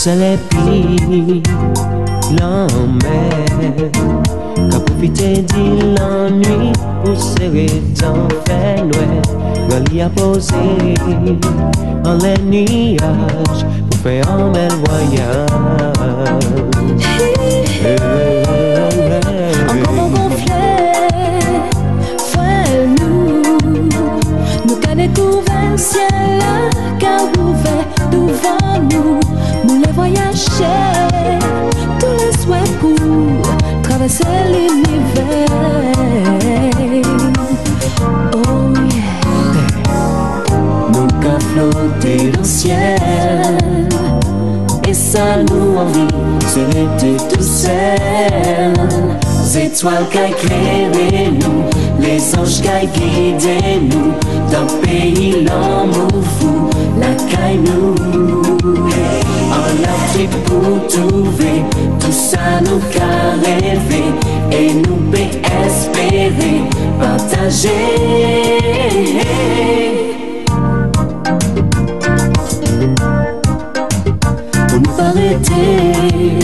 les filles, l'emmène, qu'à profiter de l'ennui pour serrer ton fait noir, Rally a posé en les nuages pour faire un bel voyage. Encore gonflé, frère nous qu'a découvert le ciel, qu'a ouvert devant nous, nous les voyager, tous les souhaits pour traverser l'univers. Oh yeah, nous qu'a flotté dans le ciel, et ça nous envie, c'est l'été tout seul. Les étoiles qui éclairent nous, les anges qui guident nous, dans le pays l'amour fou, la caille nous. En Afrique pour trouver, tout ça nous qu'a rêvé, et nous peut espérer partager. Pour nous arrêter,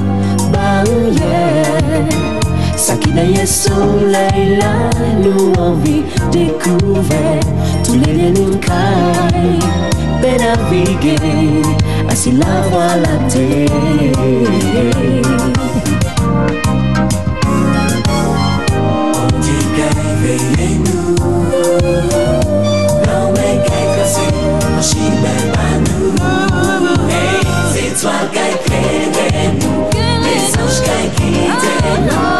ça qui d'ailleurs soleil là, nous envie découvrir tous les délicailles, ben naviguer, ainsi la voie la terre. On dit qu'éveillez-nous, non mais quelque chose, on chie même à nous. Les étoiles qui éclairent nous, les anges qui guident nous.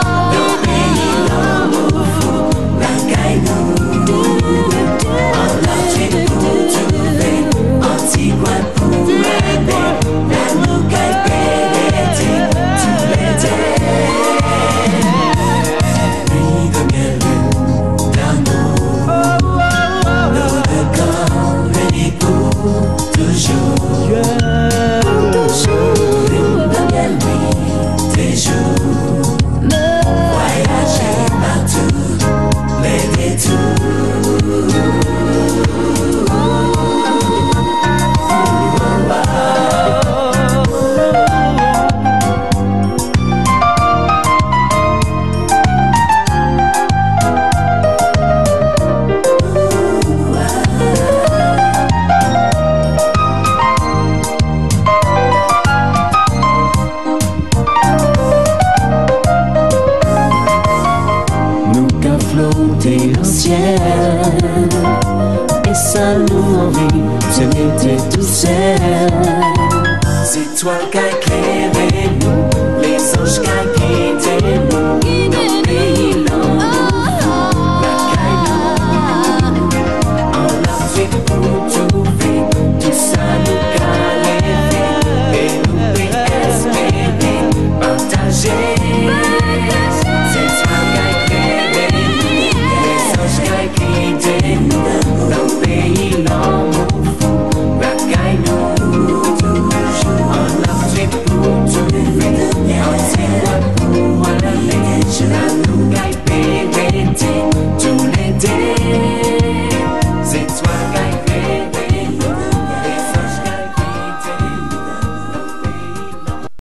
Et ça nous envie, c'est l'été tout seul. C'est toi qui éclairez nous, les anges qui guident nous.